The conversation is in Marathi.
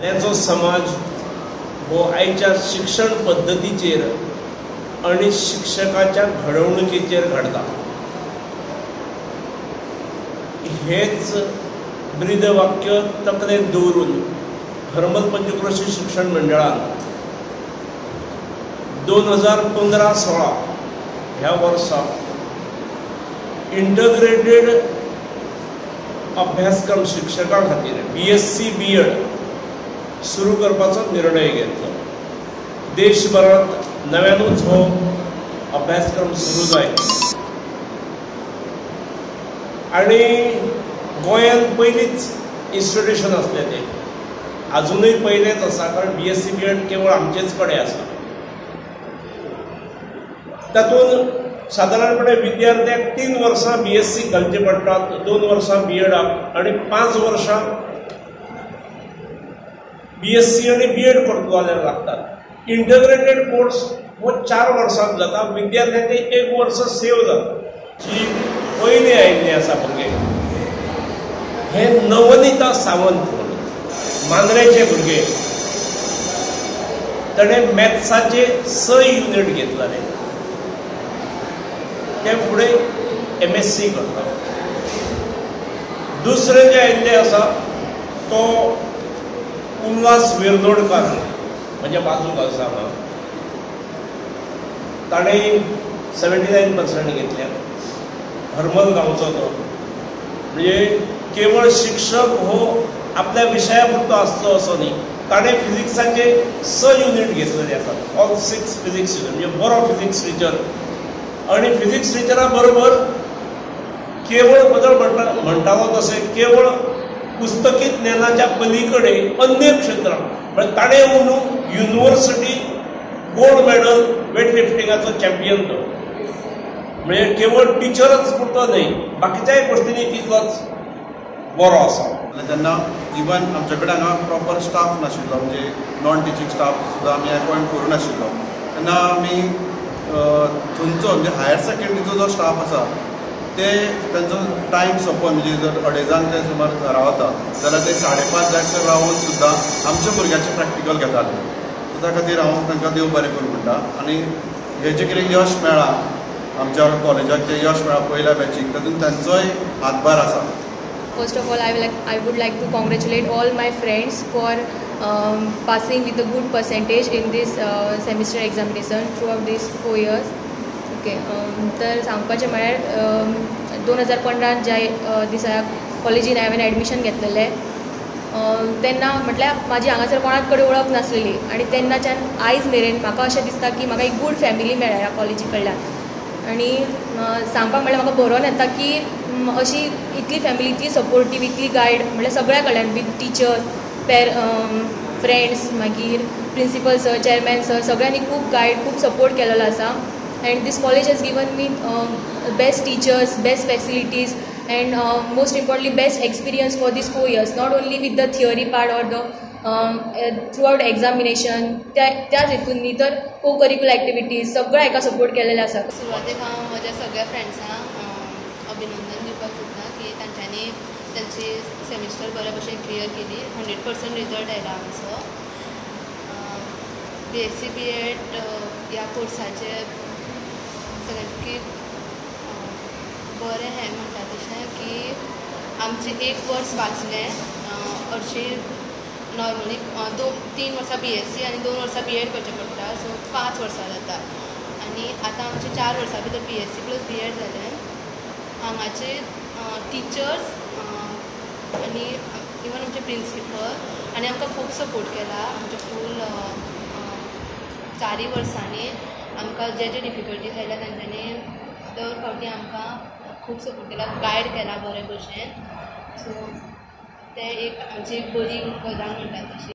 जो समाज हो आयच्या शिक्षण पद्धतीचेर आणि शिक्षकाच्या घडवणुकीचेर घडता हेच ब्रीद वाक्य तकलेंत दवरून हरमल पंचक्रोशी शिक्षण मंडळान 2015-16 ह्या वर्सा इंटग्रेटेड अभ्यासक्रम शिक्षकां खातीर BSc B.Ed सुरू करपाचो निर्णय घेतलो। देशभरात नव्यानूच हो अभ्यासक्रम सुरू जायत आणि गोंयांत पयलींच इन्स्टिट्यूशन असलें तें अजूनही पयलेंच आसा, कारण BSc B.Ed केवळ आमचेच कडेन आसा। तातूंत सादारणपणे विद्यार्थ्याक 3 वर्सां BSc घालचे पडटात, 2 वर्सां B.Ed आणि 5 वर्सां BSc आणि B.Ed करतलो जाल्यार लागतात। इंटग्रेटेड कोर्स हो 4 वर्सांत जाता, विद्यार्थ्यांचे 1 वर्स सेव जाता। जी पयली आयिल्ली आसा भुरगे हे नवनीता सावंत मांद्रेचे भुरगे, ताणें मॅथ्साचे 6 युनिट घेतलेले, ते फुडें MSc करता। दुसरे जे आयिल्ले आसा तो उल्हास वेर्दोडकार, म्हणजे बाजूक आसा हांगा, ताणें 79% घेतल्या। हरमल गांवचो तो, म्हणजे केवळ शिक्षक हो आपल्या विशया पुरतो आसचो असो न्ही, ताणें फिजिक्साचे 6 युनिट घेतलेले आसात, ऑल 6 फिजिक्स युनिट, म्हणजे बरो फिजिक्स टिचर। आणि फिजिक्स टिचरा बरोबर केवळ बदल म्हणटालो तशें केवळ पुस्तकी ज्ञानाच्या पलीकडे अन्य क्षेत्रां, म्हणजे ताणें न्हू युनिवर्सिटी गोल्ड मेडल वेट लिफ्टिंगाचो चॅम्पियन तो, म्हणजे केवळ टिचरच पुरतो न्ही, बाकीच्याय गोश्टींनी तितलोच बरो आसा। तेन्ना इवन आमचे कडेन हांगा प्रॉपर स्टाफ नाशिल्लो, म्हणजे नॉन टिचींग स्टाफ सुद्दां आमी अपॉयंट करूं नाशिल्लो, तेन्ना आमी थंयचो म्हणजे हायर सेकंडरीचो जो स्टाफ आसा ते तांचो टायम सोंपोवन, म्हणजे जर 2:30 ते सुमार घरा वता जाल्यार ते 5:30 जायसर रावन सुद्दां आमच्या भुरग्यांचे प्रॅक्टिकल घेताले। त्या खातीर हांव तांकां देव बरें करूं म्हणटा। आनी हें जें कितें यश मेळ्ळां आमच्या कॉलेजाक, जें यश मेळ्ळां पयल्या बॅचीक, तातूंत तांचोय हातभार आसा। First of all, I would like to congratulate all my friends for passing with a good percentage in this semester examination throughout these 4 years. Okay, तर सांगपाचें म्हळ्यार 2015 ज्या दिसा कॉलेजीन हांवें एडमिशन घेतलेलें तेन्ना म्हटल्यार म्हाजी हांगासर कोणाच कडेन वळख नासलेली, आनी तेन्नाच्यान आयज मेरेन म्हाका अशें दिसता की म्हाका एक गूड फॅमिली मेळ्ळ्या ह्या कॉलेजी कडल्यान। आनी सांगपाक म्हळ्यार म्हाका बरोवन येता की अशी इतली फॅमिली, इतली सपोर्टीव, इतली गायड, म्हळ्यार सगळ्या कडल्यान, विथ टिचर, फ्रेंड्स, मागीर प्रिंसिपल सर, चेअरमॅन सर, सगळ्यांनी खूब गायड, खूब सपोर्ट केलेलो आसा। And this college has given me best teachers, best facilities, and most importantly best experience for this 4 years, not only with the theory part or the throughout examination, त्याच हितून न्ही तर को करिक्युलर एक्टिविटीज सगळ्या हाका सपोर्ट केलेले आसा। सुरवातेक हांव म्हज्या सगळ्या फ्रेंड्सांक अभिनंदन दिवपाक सोदता की तांच्यांनी तांची सेमिस्टर बऱ्या भशेन क्लियर केली। 100% रिजल्ट आयला आमचो। BSc B.Ed ह्या कोर्साचे सगळ्यांकी बरें हें म्हणटा तशें की आमचें 1 वर्स वाचलें, हरशीं नॉर्मली 3 वर्सां BSc आनी 2 वर्सां B.Ed करचें पडटा, सो 5 वर्सां जाता। आनी आतां आमचे 4 वर्सां भितर BSc + B.Ed जालें। हांगाचे टिचर्स आनी इवन आमचे प्रिंसिपल आनी आमकां खूब सपोर्ट केला। आमचे फूल 4 वर्सांनी आमकां जे डिफिकल्टीज आयल्या तांच्यांनी दर फावटी आमकां खूब सपोर्ट केला, गायड केला बरे भशेन। सो ते एक आमची बरी गजाल म्हणटा तशी।